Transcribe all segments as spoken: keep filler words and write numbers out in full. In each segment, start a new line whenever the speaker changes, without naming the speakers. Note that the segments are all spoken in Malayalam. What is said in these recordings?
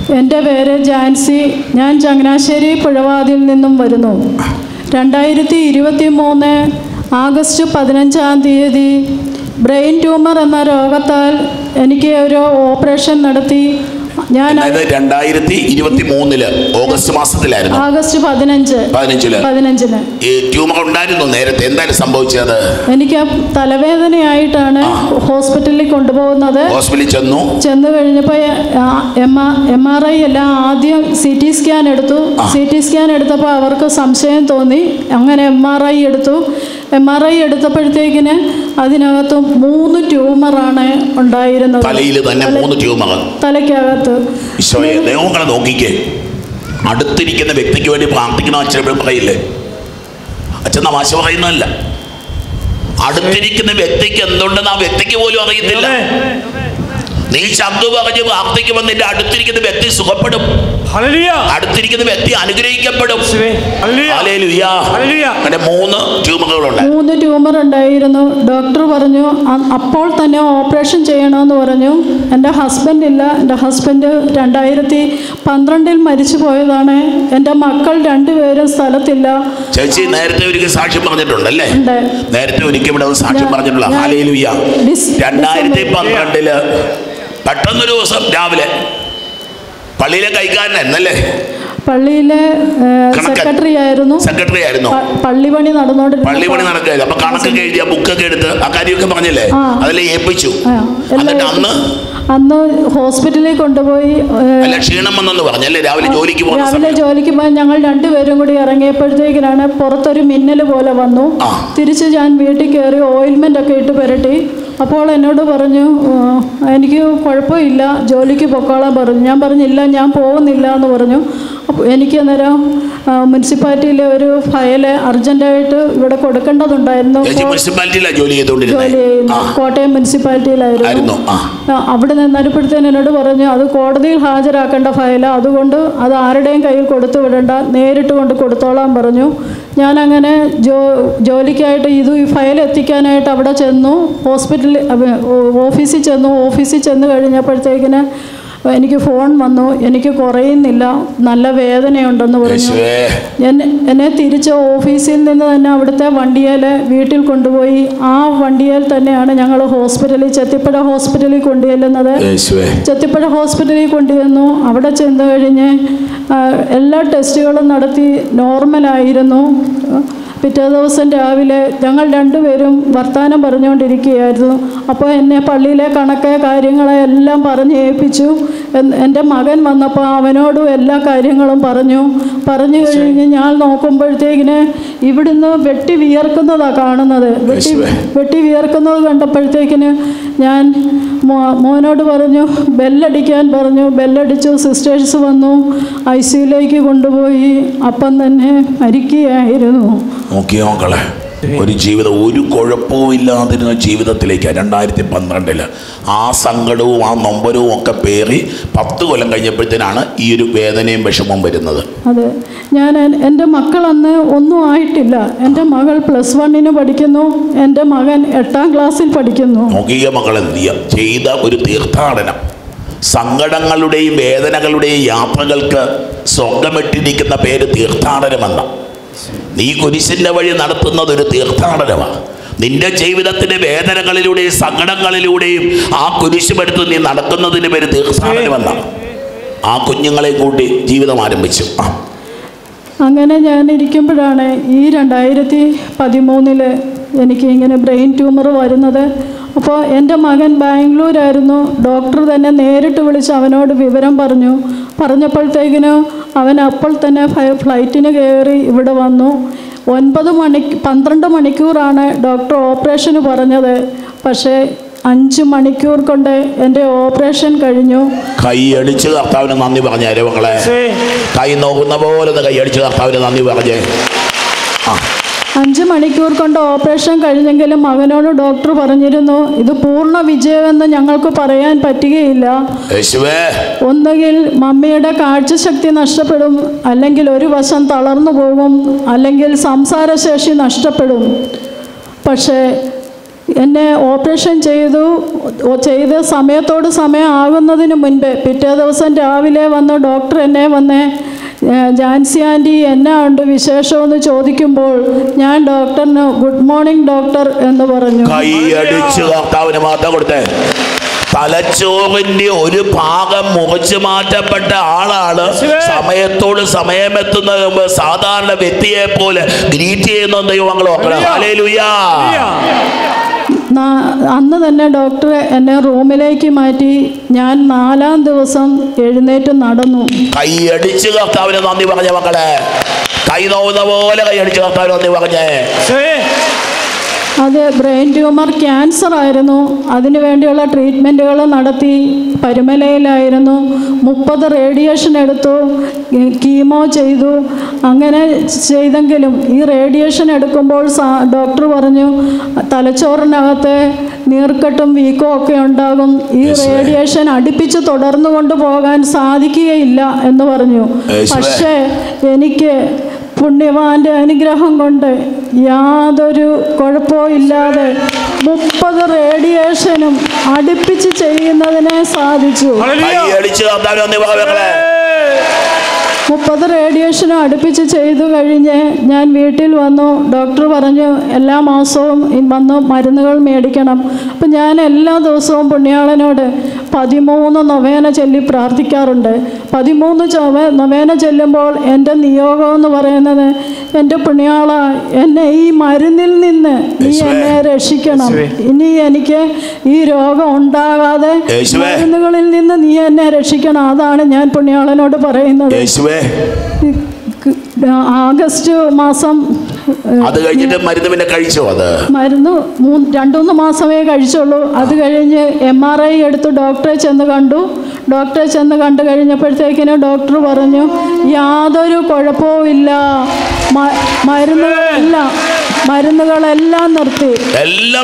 എൻ്റെ പേര് ജാൻസി. ഞാൻ ചങ്ങനാശ്ശേരി പുഴവാതിൽ നിന്നും വരുന്നു. രണ്ടായിരത്തി ഇരുപത്തി മൂന്ന് ആഗസ്റ്റ് പതിനഞ്ചാം തീയതി ബ്രെയിൻ ട്യൂമർ എന്ന രോഗത്താൽ എനിക്ക് ഒരു ഓപ്പറേഷൻ നടത്തി. ഞാൻ
രണ്ടായിരത്തി ഇരുപത്തി മൂന്നില് ഓഗസ്റ്റ് മാസത്തിലായിരുന്നു.
ആഗസ്റ്റ് പതിനഞ്ച്
പതിനഞ്ചില്
പതിനഞ്ചിന്
ഈ ട്യൂമർ ഉണ്ടായിരുന്നു. നേരത്തെ എന്താണ് സംഭവിച്ചത്?
എനിക്ക് തലവേദനയായിട്ടാണ് ഹോസ്പിറ്റലിൽ കൊണ്ടുപോകുന്നത്.
ഹോസ്പിറ്റലിൽ ചെന്നു
ചെന്ന് കഴിഞ്ഞപ്പോൾ എം ആർ ഐ എല്ലാം ആദ്യം സി ടി സ്കാൻ എടുത്തു. സി ടി സ്കാൻ എടുത്തപ്പോൾ അവർക്ക് സംശയം തോന്നി. അങ്ങനെ എം ആർ ഐ എടുത്തു. എം ആർ ഐ എടുത്തപ്പോഴത്തേക്കിന് അതിനകത്ത് മൂന്ന് ട്യൂമറാണ് ഉണ്ടായിരുന്നത്.
തലയിൽ തന്നെ മൂന്ന് ട്യൂമർ
തലയ്ക്കകത്ത്.
ദൈവങ്ങളെ നോക്കിക്കേ, അടുത്തിരിക്കുന്ന വ്യക്തിക്ക് വേണ്ടി പ്രാർത്ഥിക്കണം. അച്ഛൻ പറയില്ലേ? അച്ഛൻ തമാശ പറയുന്നതല്ല. അടുത്തിരിക്കുന്ന വ്യക്തിക്ക് എന്തുണ്ടെന്ന് ആ വ്യക്തിക്ക് പോലും അറിയത്തില്ല. നീ ശബ്ദം പറഞ്ഞ് പ്രാർത്ഥിക്കുമ്പോൾ നിന്റെ അടുത്തിരിക്കുന്ന വ്യക്തി സുഖപ്പെടും. അടുത്തിരിക്കുന്ന വ്യക്തി അനുഗ്രഹിക്കപ്പെടും. അങ്ങനെ മൂന്ന് ട്യൂമറുകളുണ്ട്.
മൂന്ന് ട്യൂമർ ഉണ്ടായിരുന്നു. ഡോക്ടർ പറഞ്ഞു അപ്പോൾ തന്നെ ഓപ്പറേഷൻ ചെയ്യണമെന്ന് പറഞ്ഞു. എൻ്റെ ഹസ്ബൻഡ് ഇല്ല. എൻ്റെ ഹസ്ബൻഡ് രണ്ടായിരത്തി പന്ത്രണ്ടിൽ മരിച്ചു പോയതാണ്. എൻ്റെ മക്കൾ രണ്ടുപേരും സ്ഥലത്തില്ല.
ചേച്ചി നേരത്തെ ഒരിക്കൽ സാക്ഷ്യം പറഞ്ഞിട്ടുണ്ടല്ലേ? നേരത്തെ ഒരിക്കൽ ഇവിടെ സാക്ഷ്യം പറഞ്ഞിട്ടുള്ള രണ്ടായിരത്തി പന്ത്രണ്ടില് പെട്ടെന്നൊരു ദിവസം രാവിലെ പള്ളിയിലെ കൈക്കാരനല്ലേ?
പള്ളിയിലെ സെക്രട്ടറി ആയിരുന്നു.
സെക്രട്ടറി ആയിരുന്നു.
പള്ളി പണി നടന്നോണ്ടിരുന്നു.
പള്ളി പണി നടക്കുകയായിരുന്നു. അപ്പൊ കണക്കൊക്കെ എഴുതിയ ബുക്കൊക്കെ എടുത്ത് ആ കാര്യമൊക്കെ പറഞ്ഞില്ലേ? അതിലെ ഏൽപ്പിച്ചു. എന്നിട്ട് അന്ന്
അന്ന് ഹോസ്പിറ്റലിൽ കൊണ്ടുപോയി.
ക്ഷീണം വന്നെന്ന് പറഞ്ഞല്ലേ? രാവിലെ ജോലിക്ക് പോകും.
രാവിലെ ജോലിക്ക് പോയി ഞങ്ങൾ രണ്ടുപേരും കൂടി ഇറങ്ങിയപ്പോഴത്തേക്കിനാണ് പുറത്തൊരു മിന്നൽ പോലെ വന്നു. തിരിച്ച് ഞാൻ വീട്ടിൽ കയറി ഓയിൽമെന്റ് ഒക്കെ ഇട്ട് പുരട്ടി. അപ്പോൾ എന്നോട് പറഞ്ഞു എനിക്ക് കുഴപ്പമില്ല, ജോലിക്ക് പൊക്കോളാൻ പറഞ്ഞു. ഞാൻ പറഞ്ഞില്ല, ഞാൻ പോകുന്നില്ല എന്ന് പറഞ്ഞു. അപ്പോൾ എനിക്ക് അന്നേരം മുനിസിപ്പാലിറ്റിയിലെ ഒരു ഫയല് അർജൻറ്റായിട്ട് ഇവിടെ കൊടുക്കേണ്ടതുണ്ടായിരുന്നു. ജോലി ചെയ്യുന്നു കോട്ടയം മുനിസിപ്പാലിറ്റിയിലായിരുന്നു. അവിടെ നിന്നപ്പോഴത്തേന് എന്നോട് പറഞ്ഞു അത് കോടതിയിൽ ഹാജരാക്കേണ്ട ഫയലാണ്, അതുകൊണ്ട് അത് ആരുടെയും കയ്യിൽ കൊടുത്തു വിടണ്ട, നേരിട്ട് കൊണ്ട് കൊടുത്തോളാൻ പറഞ്ഞു. ഞാനങ്ങനെ ജോ ജോലിക്കായിട്ട് ഇത് ഈ ഫയൽ എത്തിക്കാനായിട്ട് അവിടെ ചെന്നു. ഹോസ്പിറ്റലിൽ ഓഫീസിൽ ചെന്നു. ഓഫീസിൽ ചെന്ന് കഴിഞ്ഞപ്പോഴത്തേക്കിന് എനിക്ക് ഫോൺ വന്നു, എനിക്ക് കുറയുന്നില്ല, നല്ല വേദനയുണ്ടെന്ന് പറഞ്ഞു. എന്നെ എന്നെ തിരിച്ച് ഓഫീസിൽ നിന്ന് തന്നെ അവിടുത്തെ വണ്ടിയേൽ വീട്ടിൽ കൊണ്ടുപോയി. ആ വണ്ടിയേൽ തന്നെയാണ് ഞങ്ങൾ ഹോസ്പിറ്റലിൽ ചെത്തിപ്പുഴ ഹോസ്പിറ്റലിൽ കൊണ്ടുചെല്ലുന്നത്. ചെത്തിപ്പുഴ ഹോസ്പിറ്റലിൽ കൊണ്ടുചെന്നു. അവിടെ ചെന്ന് കഴിഞ്ഞ് എല്ലാ ടെസ്റ്റുകളും നടത്തി നോർമലായിരുന്നു. പിറ്റേ ദിവസം രാവിലെ ഞങ്ങൾ രണ്ടുപേരും വർത്തമാനം പറഞ്ഞുകൊണ്ടിരിക്കുകയായിരുന്നു. അപ്പോൾ എന്നെ പള്ളിയിലെ കണക്ക് കാര്യങ്ങളെ എല്ലാം പറഞ്ഞ് ഏൽപ്പിച്ചു. എൻ്റെ മകൻ വന്നപ്പോൾ അവനോടും എല്ലാ കാര്യങ്ങളും പറഞ്ഞു. പറഞ്ഞു കഴിഞ്ഞ് ഞാൻ നോക്കുമ്പോഴത്തേക്കിന് ഇവിടുന്ന് വെട്ടി വിയർക്കുന്നതാണ് കാണുന്നത്. വെട്ടി വെട്ടി വിയർക്കുന്നത് കണ്ടപ്പോഴത്തേക്കിന് ഞാൻ മോ മോനോട് പറഞ്ഞു ബെല്ലടിക്കാൻ പറഞ്ഞു. ബെല്ലടിച്ചു. സിസ്റ്റേഴ്സ് വന്നു, ഐ സിയിലേക്ക് കൊണ്ടുപോയി. അപ്പം തന്നെ മരിക്കുകയായിരുന്നു.
നോക്കിയോ മക്കളെ, ഒരു ജീവിതം ഒരു കുഴപ്പവും ഇല്ലാതിരുന്ന ജീവിതത്തിലേക്ക് രണ്ടായിരത്തി പന്ത്രണ്ടില് ആ സങ്കടവും ആ നൊമ്പരവും ഒക്കെ പേറി പത്ത് കൊല്ലം കഴിഞ്ഞപ്പോഴത്തേനാണ് ഈ ഒരു വേദനയും വിഷമവും വരുന്നത്.
അതെ, ഞാൻ എൻ്റെ മക്കൾ അന്ന് ഒന്നും ആയിട്ടില്ല. എൻ്റെ മകൾ പ്ലസ് വണ്ണിന് പഠിക്കുന്നു, എൻ്റെ മകൻ എട്ടാം ക്ലാസ്സിൽ പഠിക്കുന്നു.
നോക്കിയ മക്കൾ എന്ത് ചെയ്യാം ചെയ്ത ഒരു തീർത്ഥാടനം. സങ്കടങ്ങളുടെയും വേദനകളുടെയും യാത്രകൾക്ക് സ്വർഗമിട്ടിരിക്കുന്ന പേര് തീർത്ഥാടനമെന്ന. നീ കുരിശിൻ്റെ വഴി നടത്തുന്നത് ഒരു തീർത്ഥാടനമാണ്. നിന്റെ ജീവിതത്തിൻ്റെ വേദനകളിലൂടെയും സങ്കടങ്ങളിലൂടെയും ആ കുരിശുമെടുത്ത് നീ നടക്കുന്നതിന് പേര് തീർത്ഥാടനമെന്നാണ്. ആ കുഞ്ഞുങ്ങളെ കൂട്ടി ജീവിതം ആരംഭിച്ചു.
അങ്ങനെ ഞാൻ ഇരിക്കുമ്പോഴാണ് ഈ രണ്ടായിരത്തി പതിമൂന്നില് എനിക്ക് ഇങ്ങനെ ബ്രെയിൻ ട്യൂമർ വരുന്നത്. അപ്പോൾ എൻ്റെ മകൻ ബാംഗ്ലൂരായിരുന്നു. ഡോക്ടർ തന്നെ നേരിട്ട് വിളിച്ച് അവനോട് വിവരം പറഞ്ഞു. പറഞ്ഞപ്പോഴത്തേക്കിനും അവൻ അപ്പോൾ തന്നെ ഫ്ലൈറ്റിന് കയറി ഇവിടെ വന്നു. ഒൻപത് മണി പന്ത്രണ്ട് മണിക്കൂറാണ് ഡോക്ടർ ഓപ്പറേഷന് പറഞ്ഞത്. പക്ഷേ അഞ്ച് മണിക്കൂർ കൊണ്ട് എൻ്റെ ഓപ്പറേഷൻ കഴിഞ്ഞു.
കൈ അടിച്ച് കർത്താവിന് നന്ദി പറഞ്ഞേ മക്കളെ. കൈ നോക്കുന്ന പോലെ കൈ അടിച്ച് കർത്താവിന് നന്ദി പറഞ്ഞേ.
അഞ്ച് മണിക്കൂർ കൊണ്ട് ഓപ്പറേഷൻ കഴിഞ്ഞെങ്കിലും മകനോട് ഡോക്ടർ പറഞ്ഞിരുന്നു ഇത് പൂർണ്ണ വിജയമെന്ന് ഞങ്ങൾക്ക് പറയാൻ പറ്റുകയില്ല. ഒന്നുകിൽ മമ്മിയുടെ കാഴ്ചശക്തി നഷ്ടപ്പെടും, അല്ലെങ്കിൽ ഒരു വശം തളർന്നു പോകും, അല്ലെങ്കിൽ സംസാരശേഷി നഷ്ടപ്പെടും. പക്ഷേ എന്നെ ഓപ്പറേഷൻ ചെയ്തു. ചെയ്ത് സമയത്തോട് സമയം ആകുന്നതിന് മുൻപ് പിറ്റേ ദിവസം രാവിലെ വന്ന് ഡോക്ടർ എന്നെ വന്ന് ജാൻസി ആൻറ്റി എന്നാ ഉണ്ട് വിശേഷമെന്ന് ചോദിക്കുമ്പോൾ ഞാൻ ഡോക്ടറിന് ഗുഡ് മോർണിംഗ് ഡോക്ടർ എന്ന് പറഞ്ഞു.
തലച്ചോറിന്റെ ഒരു ഭാഗം മുറിച്ചു മാറ്റപ്പെട്ട ആളാണ് സമയത്തോട് സമയമെത്തുന്ന സാധാരണ വ്യക്തിയെ പോലെ ഗ്രീറ്റ് ചെയ്യുന്ന ദൈവങ്ങൾ. ഹല്ലേലൂയ.
അന്ന് തന്നെ ഡോക്ടർ എന്നെ റൂമിലേക്ക് മാറ്റി. ഞാൻ നാലാം ദിവസം എഴുന്നേറ്റ് നടന്നു.
കൈയടിച്ച് കർത്താവിന് നന്ദി പറഞ്ഞ മക്കളെ, കൈ നോവുന്ന പോലെ കൈയടിച്ച് കർത്താവിന് നന്ദി പറഞ്ഞേ.
അത് ബ്രെയിൻ ട്യൂമർ ക്യാൻസർ ആയിരുന്നു. അതിനു വേണ്ടിയുള്ള ട്രീറ്റ്മെൻറ്റുകൾ നടത്തി. പരുമലയിലായിരുന്നു. മുപ്പത് റേഡിയേഷൻ എടുത്തു, കീമോ ചെയ്തു. അങ്ങനെ ചെയ്തെങ്കിലും ഈ റേഡിയേഷൻ എടുക്കുമ്പോൾ ഡോക്ടർ പറഞ്ഞു തലച്ചോറിനകത്ത് നീർക്കെട്ടും വീക്കോ ഒക്കെ ഉണ്ടാകും, ഈ റേഡിയേഷൻ അടുപ്പിച്ച് തുടർന്നു കൊണ്ടുപോകാൻ സാധിക്കുകയില്ല എന്ന് പറഞ്ഞു. പക്ഷേ എനിക്ക് പുണ്യവാന്റെ അനുഗ്രഹം കൊണ്ട് യാതൊരു കുഴപ്പവും ഇല്ലാതെ മുപ്പത് റേഡിയേഷനും അടുപ്പിച്ച് ചെയ്യുന്നതിനെ സാധിച്ചു. മുപ്പത് റേഡിയേഷനും അടുപ്പിച്ച് ചെയ്തു കഴിഞ്ഞ് ഞാൻ വീട്ടിൽ വന്നു. ഡോക്ടർ പറഞ്ഞു എല്ലാ മാസവും വന്ന് മരുന്നുകൾ മേടിക്കണം. അപ്പം ഞാൻ എല്ലാ ദിവസവും പുണ്യാളനോട് പതിമൂന്ന് നൊവേന ചൊല്ലി പ്രാർത്ഥിക്കാറുണ്ട്. പതിമൂന്ന് ചൊവ നൊവേന ചെല്ലുമ്പോൾ എൻ്റെ നിയോഗം എന്ന് പറയുന്നത്, എൻ്റെ പുണ്യാള എന്നെ ഈ മരുന്നിൽ നിന്ന് നീ എന്നെ രക്ഷിക്കണം. ഇനി എനിക്ക് ഈ രോഗം ഉണ്ടാകാതെ മരുന്നുകളിൽ നിന്ന് നീ എന്നെ രക്ഷിക്കണം. അതാണ് ഞാൻ പുണ്യാളനോട് പറയുന്നത്. ആഗസ്റ്റ് മാസം
അത് കഴിഞ്ഞിട്ട് മരുന്ന് പിന്നെ കഴിച്ചോ? അത്
മരുന്ന് മൂന്ന് രണ്ടുമൂന്ന് മാസമേ കഴിച്ചുള്ളൂ. അത് കഴിഞ്ഞ് എം ആർ ഐ എടുത്ത് ഡോക്ടറെ ചെന്ന് കണ്ടു. ഡോക്ടറെ ചെന്ന് കണ്ടു കഴിഞ്ഞപ്പോഴത്തേക്കിന് ഡോക്ടർ പറഞ്ഞു യാതൊരു കുഴപ്പവും ഇല്ല, മരുന്നുകളെല്ലാം മരുന്നുകളെല്ലാം നിർത്തി.
എല്ലാ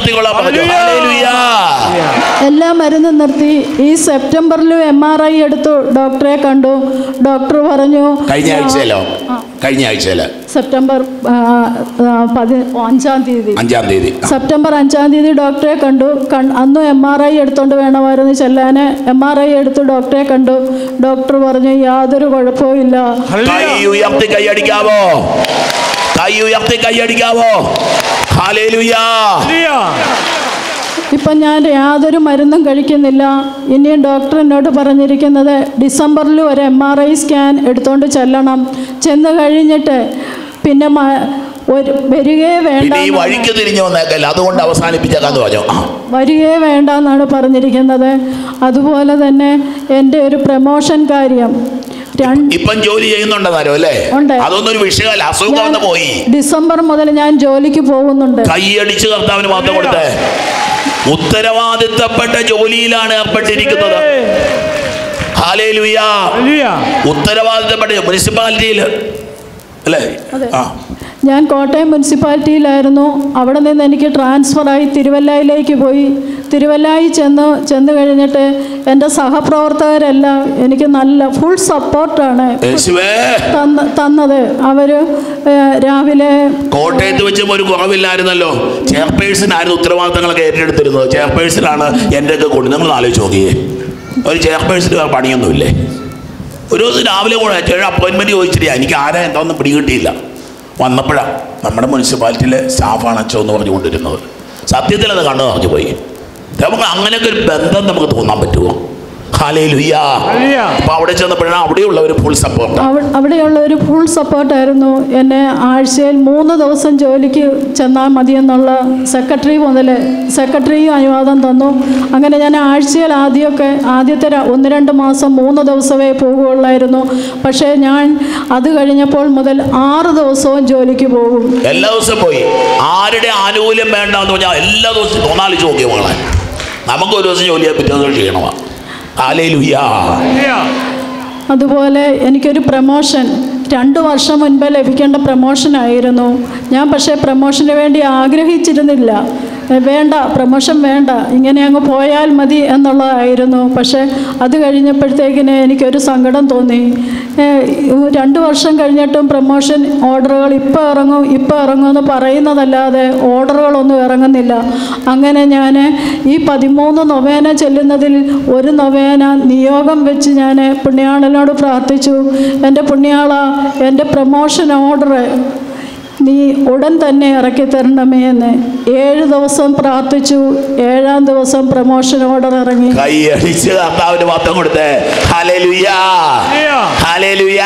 മരുന്നും നിർത്തി. ഈ സെപ്റ്റംബറിലും എം ആർ ഐ എടുത്തു ഡോക്ടറെ കണ്ടു. ഡോക്ടർ പറഞ്ഞു
കഴിഞ്ഞ ആഴ്ചയിലോ കഴിഞ്ഞ ആഴ്ചയില്
സെപ്റ്റംബർ അഞ്ചാം തീയതി
അഞ്ചാം തീയതി
സെപ്റ്റംബർ അഞ്ചാം തീയതി ഡോക്ടറെ കണ്ടു. അന്ന് എം ആർ ഐ എടുത്തോണ്ട് വേണമായിരുന്നു ചെല്ലാൻ. എം ആർ ഐ എടുത്ത് ഡോക്ടറെ കണ്ടു. ഡോക്ടർ പറഞ്ഞു യാതൊരു കുഴപ്പവും ഇല്ല.
കൈയടിക്കാവോ? കൈ ഉയർത്തി കൈയടിക്കാവോ? ഹല്ലേലൂയ.
ഇപ്പം ഞാൻ യാതൊരു മരുന്നും കഴിക്കുന്നില്ല. ഇനിയും ഡോക്ടർ എന്നോട് പറഞ്ഞിരിക്കുന്നത് ഡിസംബറിൽ ഒരു എം ആർ ഐ സ്കാൻ എടുത്തുകൊണ്ട് ചെല്ലണം. ചെന്ന് കഴിഞ്ഞിട്ട് പിന്നെ ഒരു വരികയെ വേണ്ട,
വഴിക്ക് തിരിഞ്ഞു വന്നേക്കല്ല, അതുകൊണ്ട് അവസാനിപ്പിച്ചേക്കാന്ന് പറഞ്ഞു.
വരികയെ വേണ്ട എന്നാണ് പറഞ്ഞിരിക്കുന്നത്. അതുപോലെ തന്നെ എൻ്റെ ഒരു പ്രമോഷൻ കാര്യം
ഇപ്പം ജോലി ചെയ്യുന്നുണ്ടെന്നാരോ അല്ലേ? അതൊന്നും ഒരു വിഷയമല്ല. അസുഖം പോയി.
ഡിസംബർ മുതൽ ഞാൻ ജോലിക്ക് പോകുന്നുണ്ട്.
കൈയടിച്ച് കർത്താവിന് മാത്രം കൊടുത്തേ. ഉത്തരവാദിത്തപ്പെട്ട ജോലിയിലാണ് ഏർപ്പെട്ടിരിക്കുന്നത്. ഹല്ലേലൂയ. ഉത്തരവാദിത്തപ്പെട്ട മുനിസിപ്പാലിറ്റിയിൽ അല്ലേ?
ഞാൻ കോട്ടയം മുനിസിപ്പാലിറ്റിയിലായിരുന്നു. അവിടെ നിന്ന് എനിക്ക് ട്രാൻസ്ഫറായി തിരുവല്ലയിലേക്ക് പോയി. തിരുവല്ലായി ചെന്ന് ചെന്ന് കഴിഞ്ഞിട്ട് എൻ്റെ സഹപ്രവർത്തകരെല്ലാം എനിക്ക് നല്ല ഫുൾ സപ്പോർട്ടാണ് തന്നത്. അവർ രാവിലെ
കോട്ടയത്ത് വെച്ചും ഒരു കുറവില്ലായിരുന്നല്ലോ. ചെയർപേഴ്സൺ ആയിരുന്നു ഉത്തരവാദിത്തങ്ങളൊക്കെ ഏറ്റെടുത്തിരുന്നത്. ചെയർപേഴ്സണാണ് എൻ്റെ ഒക്കെ കൊണ്ട്. നിങ്ങൾ ആലോചിച്ച് നോക്കിയേ, ഒരു ചെയർപേഴ്സൺ പണിയൊന്നുമില്ലേ? ഒരു ദിവസം രാവിലെ കൂടെ അപ്പോയിൻമെൻറ്റ് ചോദിച്ചിട്ട് എനിക്ക് ആരാ എന്താണെന്ന് പിടികിട്ടിയില്ല. വന്നപ്പോഴാണ് നമ്മുടെ മുനിസിപ്പാലിറ്റിയിലെ സ്റ്റാഫാണ് അച്ഛൻ എന്ന് പറഞ്ഞു കൊണ്ടിരുന്നത്. സത്യത്തിൽ അത് കണ്ടു പറഞ്ഞു പോയി. നമുക്ക് അങ്ങനെയൊക്കെ ഒരു ബന്ധം നമുക്ക് തോന്നാൻ പറ്റുമോ? ഹല്ലേലൂയ. അപ്പോൾ അവിടെ ചെന്നപ്പോഴാണ് അവിടെയുള്ള ഒരു ഫുൾ സപ്പോർട്ട്
അവിടെയുള്ള ഒരു ഫുൾ സപ്പോർട്ടായിരുന്നു. എന്നെ ആഴ്ചയിൽ മൂന്ന് ദിവസം ജോലിക്ക് ചെന്നാൽ മതിയെന്നുള്ള സെക്രട്ടറി മുതൽ സെക്രട്ടറിയും അനുവാദം തന്നു. അങ്ങനെ ഞാൻ ആഴ്ചയിൽ ആദ്യമൊക്കെ ആദ്യത്തെ ഒന്ന് രണ്ട് മാസം മൂന്ന് ദിവസമേ പോകുകയുള്ളായിരുന്നു. പക്ഷേ ഞാൻ അത് കഴിഞ്ഞപ്പോൾ മുതൽ ആറ് ദിവസവും ജോലിക്ക് പോകും.
എല്ലാ ദിവസവും പോയി. ആരുടെ ആനുകൂല്യം വേണ്ടെന്ന് പറഞ്ഞാൽ എല്ലാ ദിവസവും തോന്നാലി ചോദ്യം വേണം. നമുക്ക് ഒരു ദിവസം ജോലി ചെയ്യാൻ പറ്റുന്ന ചെയ്യണമാ. ഹല്ലേലൂയ.
അതുപോലെ എനിക്കൊരു പ്രമോഷൻ രണ്ട് വർഷം മുൻപ് ലഭിക്കേണ്ട പ്രമോഷനായിരുന്നു. ഞാൻ പക്ഷേ പ്രമോഷന് വേണ്ടി ആഗ്രഹിച്ചിരുന്നില്ല. വേണ്ട, പ്രമോഷൻ വേണ്ട, ഇങ്ങനെ അങ്ങ് പോയാൽ മതി എന്നുള്ളതായിരുന്നു. പക്ഷേ അത് കഴിഞ്ഞപ്പോഴത്തേക്കിന് എനിക്കൊരു സങ്കടം തോന്നി. രണ്ട് വർഷം കഴിഞ്ഞിട്ടും പ്രമോഷൻ ഓർഡറുകൾ ഇപ്പോൾ ഇറങ്ങും ഇപ്പോൾ ഇറങ്ങുമെന്ന് പറയുന്നതല്ലാതെ ഓർഡറുകളൊന്നും ഇറങ്ങുന്നില്ല. അങ്ങനെ ഞാൻ ഈ പതിമൂന്ന് നൊവേന ചെല്ലുന്നതിൽ ഒരു നൊവേന നിയോഗം വെച്ച് ഞാൻ പുണ്യാളനോട് പ്രാർത്ഥിച്ചു, എൻ്റെ പുണ്യാള, എൻ്റെ പ്രമോഷൻ ഓർഡർ നീ ഉടൻ തന്നെ ഇറക്കി തരണമേ എന്ന്. ഏഴ് ദിവസം പ്രാർത്ഥിച്ചു. ഏഴാം ദിവസം പ്രമോഷൻ ഓർഡർ ഇറങ്ങി.
കൈയടിച്ച് കർത്താവിന് മഹത്വം കൊടുത്തേ. ഹല്ലേലൂയ, ഹല്ലേലൂയ.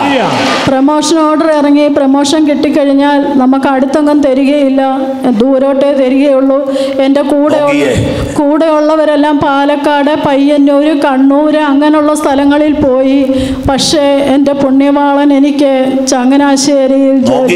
പ്രമോഷൻ ഓർഡർ ഇറങ്ങി. പ്രമോഷൻ കിട്ടിക്കഴിഞ്ഞാൽ നമുക്ക് അടുത്തെങ്ങും തരികയില്ല, ദൂരോട്ടേ തരികയുള്ളൂ. എൻ്റെ കൂടെ കൂടെ ഉള്ളവരെല്ലാം പാലക്കാട്, പയ്യന്നൂർ, കണ്ണൂർ അങ്ങനെയുള്ള സ്ഥലങ്ങളിൽ പോയി. പക്ഷേ എൻ്റെ പുണ്യവാളൻ എനിക്ക് ചങ്ങനാശ്ശേരിയിൽ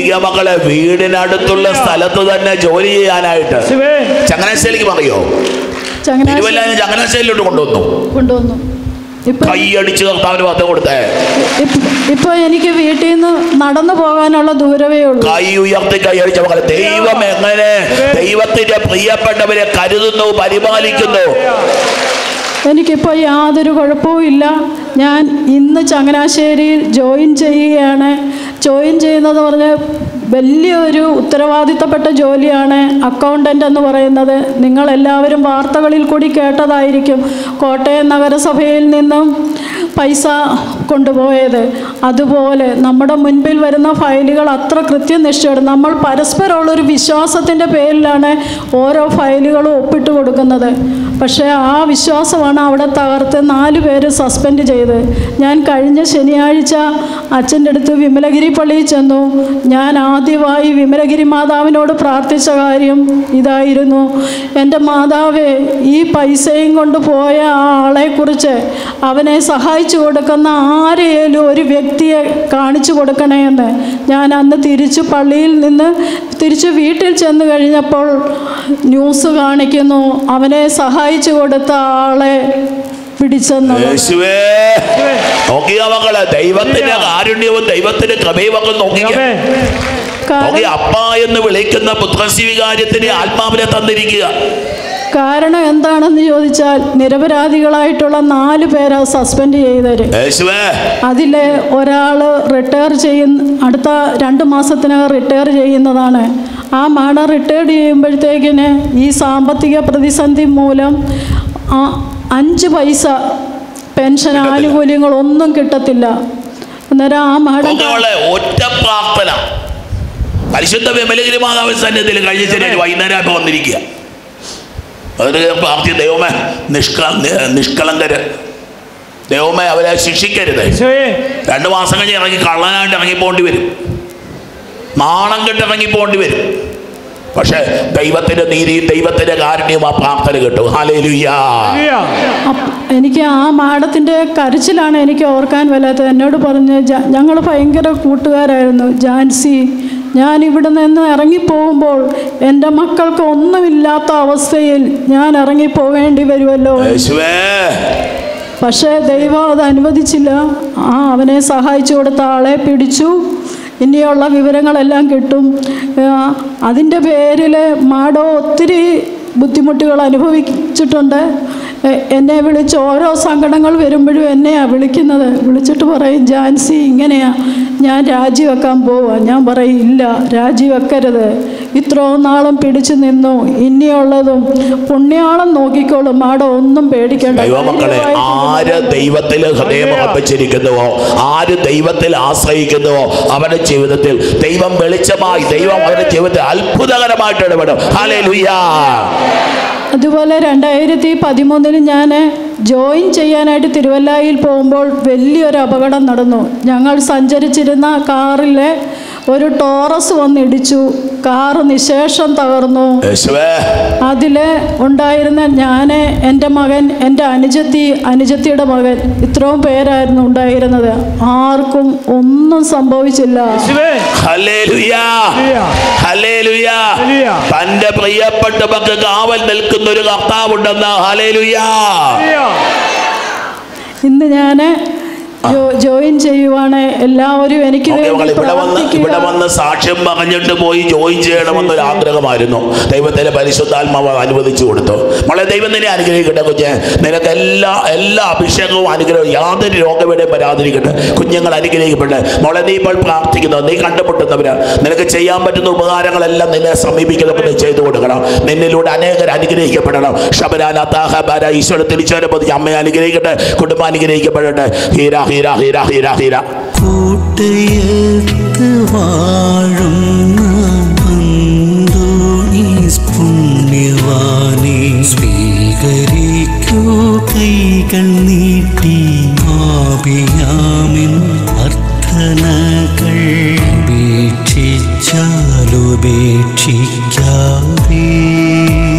വീടിനടുത്തുള്ള സ്ഥലത്ത് തന്നെ ജോലി ചെയ്യാനായിട്ട് ചങ്ങനാശ്ശേരിക്ക് പറയോ, ചങ്ങനാശ്ശേരിയിലോട്ട് കൊണ്ടുവന്നു കൊണ്ടുവന്നു കൈയടിച്ച് കർത്താവിന് മഹത്വം കൊടുത്തേ.
ഇപ്പൊ എനിക്ക് വീട്ടിൽ നിന്ന് നടന്നു പോകാനുള്ള ദൂരമേ ഉള്ളൂ.
കൈ ഉയർത്തി കൈയടിച്ച മക്കളെ, ദൈവം എങ്ങനെ ദൈവത്തിന്റെ പ്രിയപ്പെട്ടവരെ കരുതുന്നു, പരിപാലിക്കുന്നു.
എനിക്കിപ്പോൾ യാതൊരു കുഴപ്പവും ഇല്ല. ഞാൻ ഇന്ന് ചങ്ങനാശ്ശേരിയിൽ ജോയിൻ ചെയ്യുകയാണ്. ജോയിൻ ചെയ്യുന്നത് പറഞ്ഞ് വലിയൊരു ഉത്തരവാദിത്തപ്പെട്ട ജോലിയാണ് അക്കൗണ്ടൻ്റ് എന്ന് പറയുന്നത്. നിങ്ങളെല്ലാവരും വാർത്തകളിൽ കൂടി കേട്ടതായിരിക്കും, കോട്ടയം നഗരസഭയിൽ നിന്നും പൈസ കൊണ്ടുപോയത്. അതുപോലെ നമ്മുടെ മുൻപിൽ വരുന്ന ഫയലുകൾ അത്ര കൃത്യനിഷ്ഠയോടെ നമ്മൾ പരസ്പരമുള്ളൊരു വിശ്വാസത്തിൻ്റെ പേരിലാണ് ഓരോ ഫയലുകളും ഒപ്പിട്ട് കൊടുക്കുന്നത്. പക്ഷേ ആ വിശ്വാസമാണ് അവിടെ തകർത്ത് നാല് പേര് സസ്പെൻഡ് ചെയ്ത്. ഞാൻ കഴിഞ്ഞ ശനിയാഴ്ച അച്ഛൻ്റെ അടുത്ത് വിമലഗിരി പള്ളിയിൽ ചെന്നു. ഞാൻ ആദ്യമായി വിമലഗിരി മാതാവിനോട് പ്രാർത്ഥിച്ച കാര്യം ഇതായിരുന്നു, എൻ്റെ മാതാവേ, ഈ പൈസയും കൊണ്ട് പോയ ആ ആളെക്കുറിച്ച് അവനെ സഹായിച്ചു കൊടുക്കുന്ന ആരെയും ഒരു വ്യക്തിയെ കാണിച്ചു കൊടുക്കണേ എന്ന്. ഞാൻ അന്ന് തിരിച്ചു പള്ളിയിൽ നിന്ന് തിരിച്ചു വീട്ടിൽ ചെന്ന് കഴിഞ്ഞപ്പോൾ ന്യൂസ് കാണിക്കുന്നു, അവനെ സഹായിച്ചു കൊടുത്ത ആളെ പിടിച്ചെന്ന്.
ദൈവത്തിന്റെ കാരുണ്യവും ദൈവത്തിന്റെ കൃപയും നോക്കിക്കേ. അപ്പ എന്ന് വിളിക്കുന്ന പുത്രസ്വീകാര്യത്തിന് ആത്മാവിനെ തന്നിരിക്കുക.
കാരണം എന്താണെന്ന് ചോദിച്ചാൽ നിരപരാധികളായിട്ടുള്ള നാല് പേരെ സസ്പെൻഡ് ചെയ്തത്. അതിലെ ഒരാൾ റിട്ടയർ ചെയ്യുന്ന അടുത്ത രണ്ട് മാസത്തിനകം റിട്ടയർ ചെയ്യുന്നതാണ്. ആ മാഡം റിട്ടയർ ചെയ്യുമ്പോഴത്തേക്കിന് ഈ സാമ്പത്തിക പ്രതിസന്ധി മൂലം അഞ്ച് പൈസ പെൻഷൻ ആനുകൂല്യങ്ങളൊന്നും കിട്ടത്തില്ല. അന്നേരം ആ മാഡം
ഒറ്റ പ്രാർത്ഥന പരിശുദ്ധ വിമലഗിരി മാതാവിൻ സന്നിധിയിൽ കഴിഞ്ഞ ശരി വൈകുന്നേരം വന്നിരിക്കുക. അതിന് പ്രാർത്ഥി, ദൈവമേ നിഷ്ക നിഷ്കളങ്കര് ദൈവമേ അവരെ ശിക്ഷിക്കരുത്. രണ്ടു മാസം കഴിഞ്ഞ് ഇറങ്ങി കള്ളനായിട്ട് ഇറങ്ങിപ്പോണ്ടി വരും, നാണം കെട്ട് ഇറങ്ങിപ്പോണ്ടി വരും. പക്ഷെ ദൈവത്തിന്റെ നീതിയും ദൈവത്തിന്റെ കാരുണ്യവും ആ പ്രാർത്ഥന കിട്ടും. ഹല്ലേലൂയ.
എനിക്ക് ആ മാഡത്തിൻ്റെ കരച്ചിലാണ് എനിക്ക് ഓർക്കാൻ വല്ലാത്തത്. എന്നോട് പറഞ്ഞ്, ഞങ്ങൾ ഭയങ്കര കൂട്ടുകാരായിരുന്നു ജാൻസി, ഞാൻ ഇവിടെ നിന്ന് ഇറങ്ങിപ്പോകുമ്പോൾ എൻ്റെ മക്കൾക്ക് ഒന്നുമില്ലാത്ത അവസ്ഥയിൽ ഞാൻ ഇറങ്ങിപ്പോകേണ്ടി വരുമല്ലോ. പക്ഷേ ദൈവം അത് അനുവദിച്ചില്ല. ആ അവനെ സഹായിച്ചു കൊടുത്ത ആളെ പിടിച്ചു. ഇനിയുള്ള വിവരങ്ങളെല്ലാം കിട്ടും. അതിൻ്റെ പേരിൽ മാഡോ ഒത്തിരി ബുദ്ധിമുട്ടുകൾ അനുഭവിച്ചിട്ടുണ്ട്. എന്നെ വിളിച്ച് ഓരോ സങ്കടങ്ങൾ വരുമ്പോഴും എന്നെയാണ് വിളിക്കുന്നത്. വിളിച്ചിട്ട് പറയും, ജാൻസി ഇങ്ങനെയാ, ഞാൻ രാജിവെക്കാൻ പോവാ. ഞാൻ പറയും, ഇല്ല, രാജിവെക്കരുത്, ഇത്രയും നാളും പിടിച്ചു നിന്നു, ഇനിയുള്ളതും പുണ്യാളം നോക്കിക്കോളും, മാഡം ഒന്നും പേടിക്കേണ്ട.
ദൈവമക്കളെ, ആര് ദൈവത്തിൽ ഹൃദയം ഉറപ്പിച്ചിരിക്കുന്നുവോ, ആര് ദൈവത്തിൽ ആശ്രയിക്കുന്നുവോ അവരുടെ ജീവിതത്തിൽ ദൈവം വെളിച്ചമായി, ദൈവം അവരുടെ ജീവിതത്തിൽ അത്ഭുതകരമായിട്ട് ഇടപെടും. ഹല്ലേലൂയ.
അതുപോലെ രണ്ടായിരത്തി പതിമൂന്നിന് ഞാൻ ജോയിൻ ചെയ്യാനായിട്ട് തിരുവല്ലയിൽ പോകുമ്പോൾ വലിയൊരു അപകടം നടന്നു. ഞങ്ങൾ സഞ്ചരിച്ചിരുന്ന കാറിലെ ഒരു ടോറസ് വന്നിടിച്ചു. കാറ് നിശേഷം തകർന്നു. അതിൽ ഉണ്ടായിരുന്ന ഞാൻ, എൻ്റെ മകൻ, എൻ്റെ അനുജത്തി, അനുജത്തിയുടെ മകൻ, ഇത്രയും പേരായിരുന്നു ഉണ്ടായിരുന്നത്. ആർക്കും ഒന്നും സംഭവിച്ചില്ല.
തന്റെ പ്രിയപ്പെട്ടവർക്ക് കാവൽ നിൽക്കുന്ന ഒരു കർത്താവുണ്ടെന്ന്. ഹല്ലേലൂയ.
ഇന്ന് ഞാൻ ജോയിൻ ചെയ്യുവാണ്. എല്ലാവരും എനിക്ക്
ഓക്കേ,
വേണ്ടി
ഇവിടെ വന്ന് ഇവിടെ
പ്രാർത്ഥിക്കുക.
വന്ന് സാക്ഷ്യം പറഞ്ഞിട്ട് പോയി ജോയിൻ ചെയ്യണമെന്നൊരു ആഗ്രഹമായിരുന്നു. ദൈവത്തിലെ പരിശുദ്ധാത്മാവ് അനുവദിച്ചു കൊടുത്തു. മോളെ, ദൈവം നിന്നെ അനുഗ്രഹിക്കട്ടെ കുഞ്ഞെ. നിനക്ക് എല്ലാ എല്ലാ അഭിഷേകവും അനുഗ്രഹവും, യാതൊരു രോഗവിടെയും വരാതിരിക്കട്ടെ. കുഞ്ഞുങ്ങൾ അനുഗ്രഹിക്കട്ടെ. മോളെ, നീ ഇപ്പോൾ പ്രാർത്ഥിക്കുന്നത്, നീ കണ്ടുമുട്ടുന്നവര്, നിനക്ക് ചെയ്യാൻ പറ്റുന്ന ഉപകാരങ്ങളെല്ലാം നിന്നെ സമീപിക്കുന്നപ്പോൾ നീ ചെയ്തു കൊടുക്കണം. നിന്നിലൂടെ അനേകർ അനുഗ്രഹിക്കപ്പെടണം. ശബരാനാഥാഹബാര ഈശ്വര തിരിച്ചവരെ പതി അമ്മയെ അനുഗ്രഹിക്കട്ടെ, കുടുംബം അനുഗ്രഹിക്കപ്പെടട്ടെ. ഹീര ഹീര ഹീര ഹീര ഹീര.
കൂട്ടയത്ത് വാഴുന്ന അന്തോണീസ് പുണ്യവാനെ സ്വീകരിക്കൂ കൈകൾ നീട്ടി. ആപിയാമിൻ അർത്ഥനകൾ ഉപേക്ഷിച്ചാലുപേക്ഷിക്കാതെ